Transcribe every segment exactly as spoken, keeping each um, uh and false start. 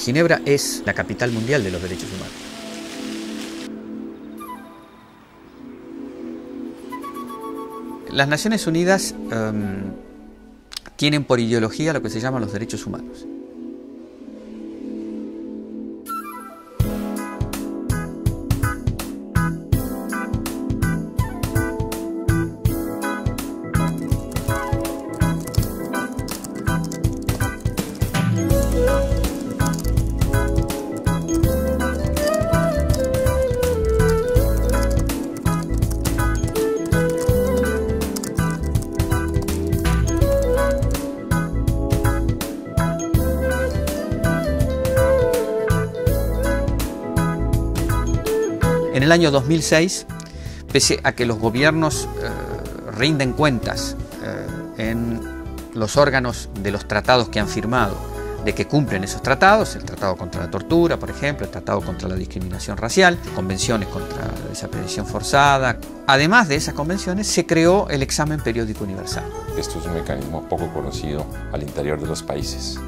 Ginebra es la capital mundial de los derechos humanos. Las Naciones Unidas um, tienen por ideología lo que se llaman los derechos humanos. En el año dos mil seis, pese a que los gobiernos eh, rinden cuentas eh, en los órganos de los tratados que han firmado, de que cumplen esos tratados, el Tratado contra la Tortura, por ejemplo, el Tratado contra la Discriminación Racial, convenciones contra la desaparición forzada. Además de esas convenciones, se creó el examen periódico universal. Esto es un mecanismo poco conocido al interior de los países.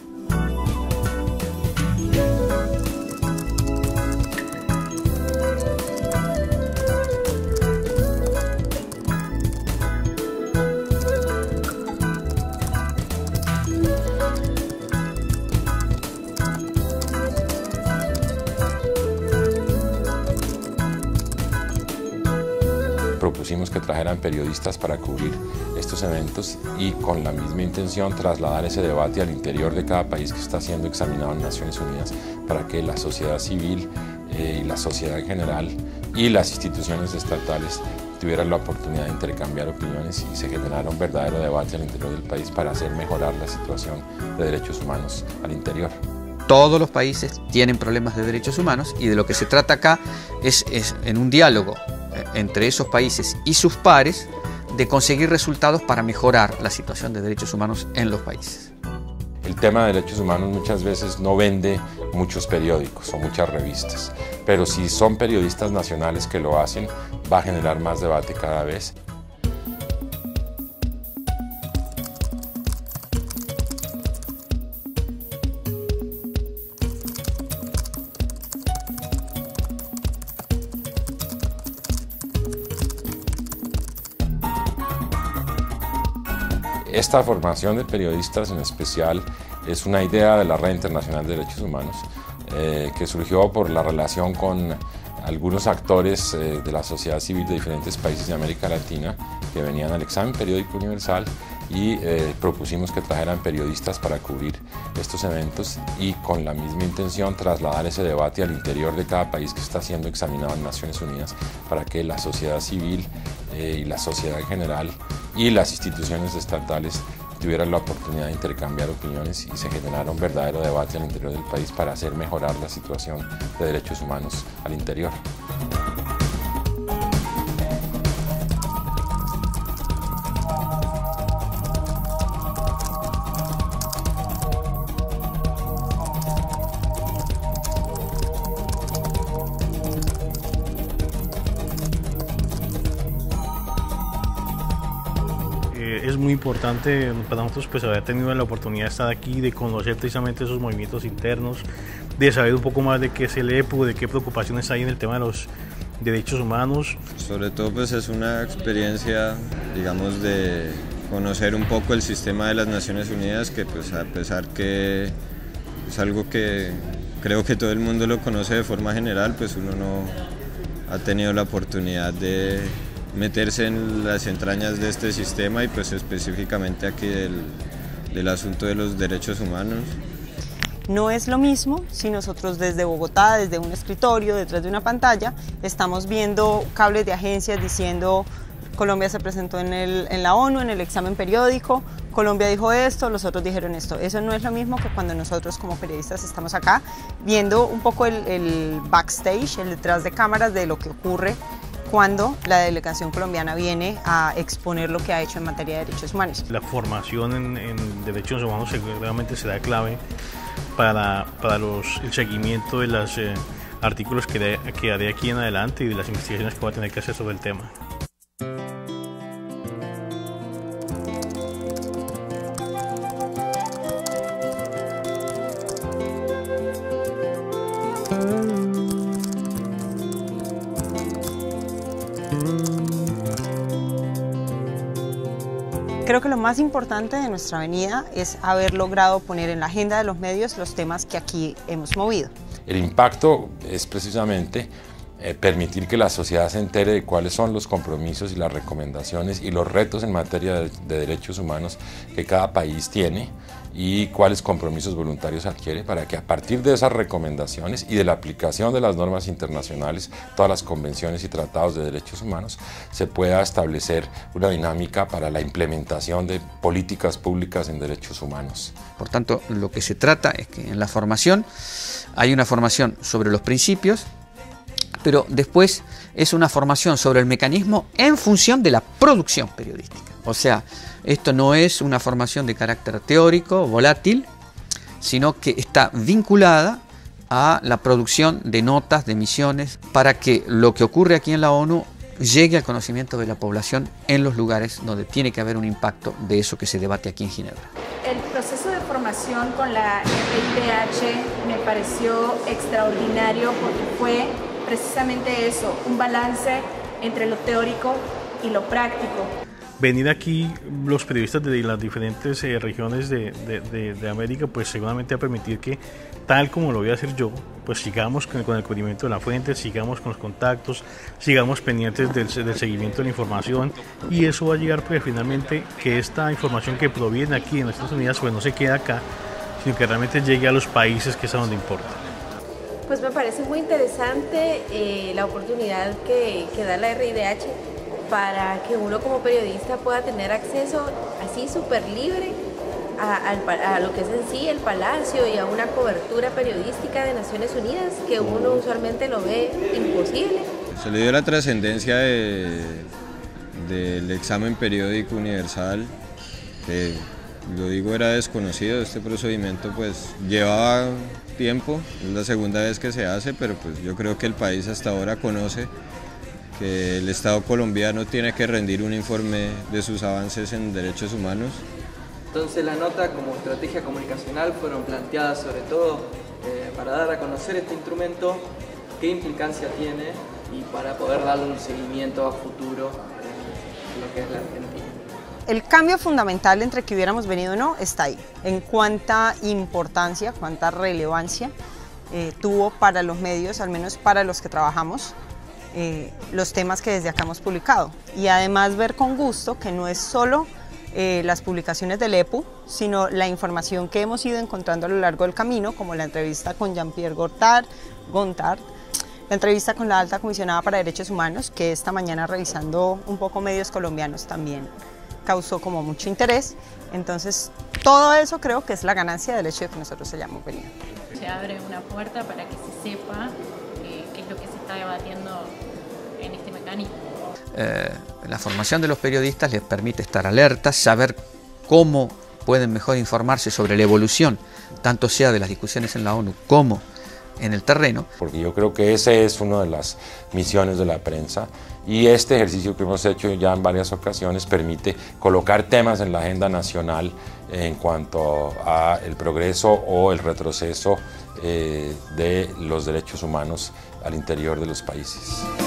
Propusimos que trajeran periodistas para cubrir estos eventos y con la misma intención trasladar ese debate al interior de cada país que está siendo examinado en Naciones Unidas para que la sociedad civil eh, y la sociedad en general y las instituciones estatales tuvieran la oportunidad de intercambiar opiniones y se generara un verdadero debate al interior del país para hacer mejorar la situación de derechos humanos al interior. Todos los países tienen problemas de derechos humanos y de lo que se trata acá es, es en un diálogo entre esos países y sus pares de conseguir resultados para mejorar la situación de derechos humanos en los países. El tema de derechos humanos muchas veces no vende muchos periódicos o muchas revistas, pero si son periodistas nacionales que lo hacen, va a generar más debate cada vez. Esta formación de periodistas en especial es una idea de la Red Internacional de Derechos Humanos eh, que surgió por la relación con algunos actores eh, de la sociedad civil de diferentes países de América Latina que venían al examen periódico universal y eh, propusimos que trajeran periodistas para cubrir estos eventos y con la misma intención trasladar ese debate al interior de cada país que está siendo examinado en Naciones Unidas para que la sociedad civil eh, y la sociedad en general y las instituciones estatales tuvieran la oportunidad de intercambiar opiniones y se generara un verdadero debate al interior del país para hacer mejorar la situación de derechos humanos al interior. Es muy importante para nosotros pues haber tenido la oportunidad de estar aquí, de conocer precisamente esos movimientos internos, de saber un poco más de qué es el E P U, de qué preocupaciones hay en el tema de los derechos humanos. Sobre todo pues es una experiencia, digamos, de conocer un poco el sistema de las Naciones Unidas, que pues a pesar que es algo que creo que todo el mundo lo conoce de forma general, pues uno no ha tenido la oportunidad de meterse en las entrañas de este sistema y pues específicamente aquí del, del asunto de los derechos humanos. No es lo mismo si nosotros desde Bogotá, desde un escritorio, detrás de una pantalla, estamos viendo cables de agencias diciendo Colombia se presentó en, el, en la ONU, en el examen periódico, Colombia dijo esto, los otros dijeron esto. Eso no es lo mismo que cuando nosotros como periodistas estamos acá viendo un poco el, el backstage, el detrás de cámaras de lo que ocurre cuando la delegación colombiana viene a exponer lo que ha hecho en materia de derechos humanos. La formación en, en derechos humanos seguramente será clave para, para los, el seguimiento de los eh, artículos que, de, que haré aquí en adelante y de las investigaciones que voy a tener que hacer sobre el tema. Creo que lo más importante de nuestra venida es haber logrado poner en la agenda de los medios los temas que aquí hemos movido. El impacto es precisamente eh, permitir que la sociedad se entere de cuáles son los compromisos y las recomendaciones y los retos en materia de, de derechos humanos que cada país tiene y cuáles compromisos voluntarios adquiere, para que a partir de esas recomendaciones y de la aplicación de las normas internacionales, todas las convenciones y tratados de derechos humanos, se pueda establecer una dinámica para la implementación de políticas públicas en derechos humanos. Por tanto, lo que se trata es que en la formación hay una formación sobre los principios, pero después es una formación sobre el mecanismo en función de la producción periodística. O sea, esto no es una formación de carácter teórico, volátil, sino que está vinculada a la producción de notas, de emisiones, para que lo que ocurre aquí en la ONU llegue al conocimiento de la población en los lugares donde tiene que haber un impacto de eso que se debate aquí en Ginebra. El proceso de formación con la R I D H me pareció extraordinario porque fue precisamente eso, un balance entre lo teórico y lo práctico. Venir aquí los periodistas de las diferentes eh, regiones de, de, de, de América, pues seguramente va a permitir que, tal como lo voy a hacer yo, pues sigamos con, con el cubrimiento de la fuente, sigamos con los contactos, sigamos pendientes del, del seguimiento de la información, y eso va a llegar pues finalmente que esta información que proviene aquí en Estados Unidos pues no se quede acá, sino que realmente llegue a los países, que es a donde importa. Pues me parece muy interesante eh, la oportunidad que, que da la R I D H para que uno como periodista pueda tener acceso así súper libre a, a, a lo que es en sí el Palacio y a una cobertura periodística de Naciones Unidas que uno usualmente lo ve imposible. Se le dio la trascendencia de, del examen periódico universal, que lo digo era desconocido. Este procedimiento pues llevaba tiempo, es la segunda vez que se hace, pero pues yo creo que el país hasta ahora conoce que el Estado colombiano tiene que rendir un informe de sus avances en derechos humanos. Entonces la nota como estrategia comunicacional fueron planteadas sobre todo eh, para dar a conocer este instrumento, qué implicancia tiene y para poder darle un seguimiento a futuro en lo que es la Argentina. El cambio fundamental entre que hubiéramos venido o no está ahí, en cuánta importancia, cuánta relevancia eh, tuvo para los medios, al menos para los que trabajamos, Eh, los temas que desde acá hemos publicado, y además ver con gusto que no es solo eh, las publicaciones del E P U, sino la información que hemos ido encontrando a lo largo del camino, como la entrevista con Jean-Pierre Gontard, Gontard, la entrevista con la alta comisionada para derechos humanos, que esta mañana revisando un poco medios colombianos también causó como mucho interés. Entonces todo eso creo que es la ganancia del hecho de que nosotros hayamos venido. Se abre una puerta para que se sepa eh, qué es lo que se está debatiendo en este mecanismo. Eh, la formación de los periodistas les permite estar alertas, saber cómo pueden mejor informarse sobre la evolución, tanto sea de las discusiones en la ONU como en el terreno. Porque yo creo que esa es una de las misiones de la prensa, y este ejercicio que hemos hecho ya en varias ocasiones permite colocar temas en la agenda nacional en cuanto a el progreso o el retroceso eh, de los derechos humanos al interior de los países.